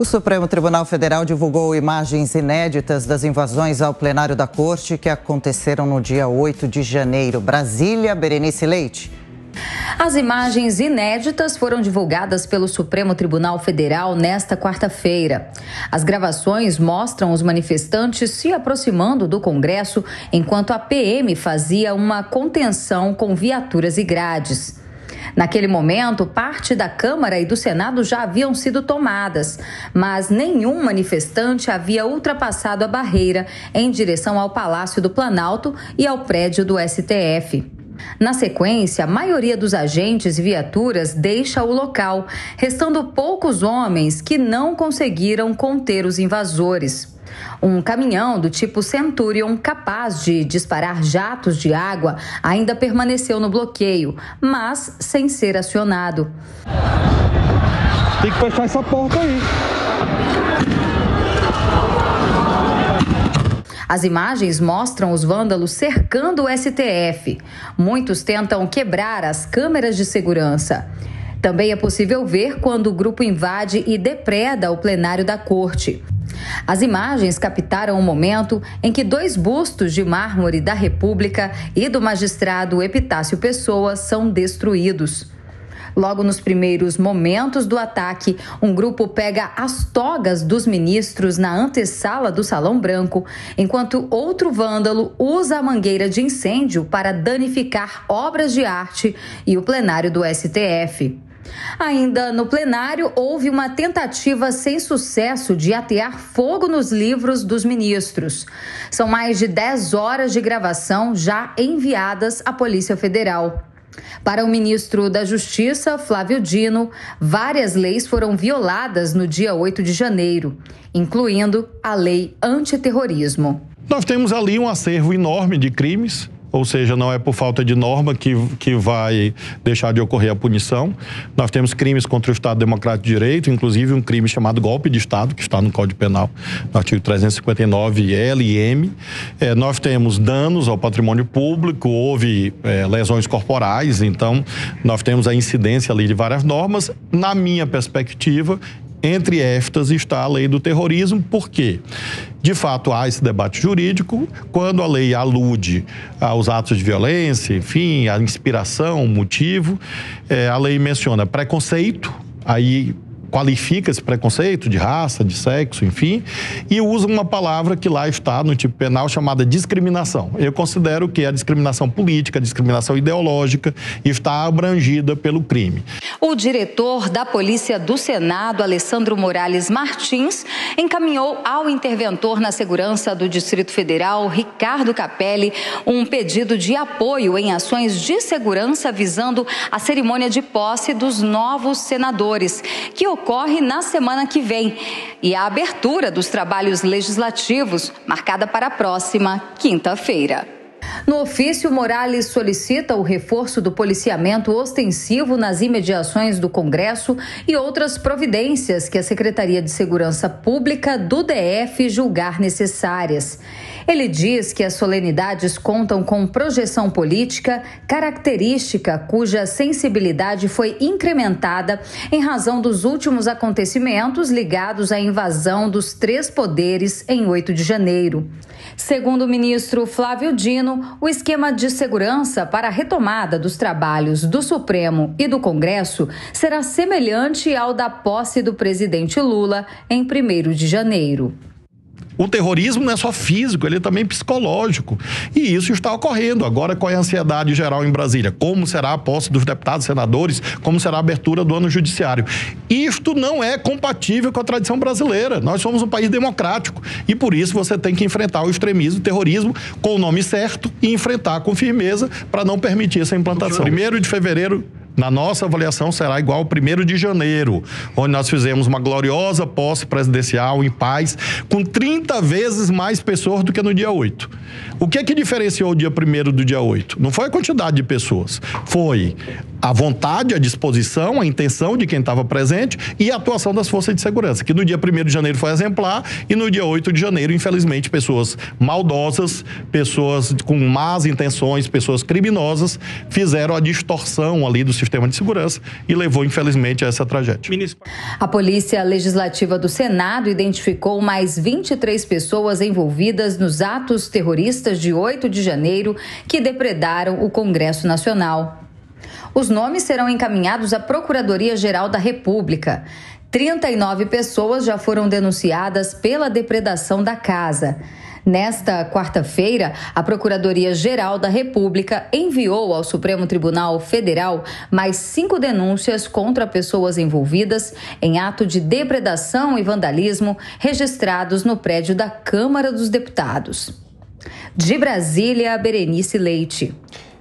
O Supremo Tribunal Federal divulgou imagens inéditas das invasões ao plenário da Corte que aconteceram no dia 8 de janeiro. Brasília, Berenice Leite. As imagens inéditas foram divulgadas pelo Supremo Tribunal Federal nesta quarta-feira. As gravações mostram os manifestantes se aproximando do Congresso enquanto a PM fazia uma contenção com viaturas e grades. Naquele momento, parte da Câmara e do Senado já haviam sido tomadas, mas nenhum manifestante havia ultrapassado a barreira em direção ao Palácio do Planalto e ao prédio do STF. Na sequência, a maioria dos agentes e viaturas deixa o local, restando poucos homens que não conseguiram conter os invasores. Um caminhão do tipo Centurion, capaz de disparar jatos de água, ainda permaneceu no bloqueio, mas sem ser acionado. Tem que fechar essa porta aí. As imagens mostram os vândalos cercando o STF. Muitos tentam quebrar as câmeras de segurança. Também é possível ver quando o grupo invade e depreda o plenário da Corte. As imagens captaram o momento em que 2 bustos de mármore da República e do magistrado Epitácio Pessoa são destruídos. Logo nos primeiros momentos do ataque, um grupo pega as togas dos ministros na antessala do Salão Branco, enquanto outro vândalo usa a mangueira de incêndio para danificar obras de arte e o plenário do STF. Ainda no plenário, houve uma tentativa sem sucesso de atear fogo nos livros dos ministros. São mais de 10 horas de gravação já enviadas à Polícia Federal. Para o ministro da Justiça, Flávio Dino, várias leis foram violadas no dia 8 de janeiro, incluindo a lei antiterrorismo. Nós temos ali um acervo enorme de crimes, ou seja, não é por falta de norma que vai deixar de ocorrer a punição. Nós temos crimes contra o Estado Democrático de Direito, inclusive um crime chamado golpe de Estado, que está no Código Penal, no artigo 359 L e M. Nós temos danos ao patrimônio público, houve lesões corporais, então nós temos a incidência ali de várias normas. Na minha perspectiva, entre estas está a lei do terrorismo, por quê? De fato, há esse debate jurídico, quando a lei alude aos atos de violência, enfim, a inspiração, o motivo, a lei menciona preconceito, aí qualifica esse preconceito de raça, de sexo, enfim, e usa uma palavra que lá está no tipo penal chamada discriminação. Eu considero que a discriminação política, a discriminação ideológica está abrangida pelo crime. O diretor da Polícia do Senado, Alessandro Morales Martins, encaminhou ao interventor na segurança do Distrito Federal, Ricardo Capelli, um pedido de apoio em ações de segurança visando a cerimônia de posse dos novos senadores, que ocorre na semana que vem, e a abertura dos trabalhos legislativos, marcada para a próxima quinta-feira. No ofício, Morales solicita o reforço do policiamento ostensivo nas imediações do Congresso e outras providências que a Secretaria de Segurança Pública do DF julgar necessárias. Ele diz que as solenidades contam com projeção política, característica cuja sensibilidade foi incrementada em razão dos últimos acontecimentos ligados à invasão dos 3 poderes em 8 de janeiro. Segundo o ministro Flávio Dino, o esquema de segurança para a retomada dos trabalhos do Supremo e do Congresso será semelhante ao da posse do presidente Lula em 1º de janeiro. O terrorismo não é só físico, ele é também psicológico. E isso está ocorrendo. Agora, qual é a ansiedade geral em Brasília? Como será a posse dos deputados, senadores? Como será a abertura do ano judiciário? Isto não é compatível com a tradição brasileira. Nós somos um país democrático. E por isso você tem que enfrentar o extremismo, o terrorismo, com o nome certo e enfrentar com firmeza para não permitir essa implantação. 1º de fevereiro, na nossa avaliação, será igual ao 1º de janeiro, onde nós fizemos uma gloriosa posse presidencial em paz, com 30 vezes mais pessoas do que no dia 8. O que é que diferenciou o dia 1º do dia 8? Não foi a quantidade de pessoas, foi a vontade, a disposição, a intenção de quem estava presente e a atuação das forças de segurança, que no dia 1º de janeiro foi exemplar e no dia 8 de janeiro, infelizmente, pessoas maldosas, pessoas com más intenções, pessoas criminosas fizeram a distorção ali do sistema de segurança e levou, infelizmente, a essa tragédia. A Polícia Legislativa do Senado identificou mais 23 pessoas envolvidas nos atos terroristas de 8 de janeiro que depredaram o Congresso Nacional. Os nomes serão encaminhados à Procuradoria-Geral da República. 39 pessoas já foram denunciadas pela depredação da casa. Nesta quarta-feira, a Procuradoria-Geral da República enviou ao Supremo Tribunal Federal mais 5 denúncias contra pessoas envolvidas em ato de depredação e vandalismo registrados no prédio da Câmara dos Deputados. De Brasília, Berenice Leite.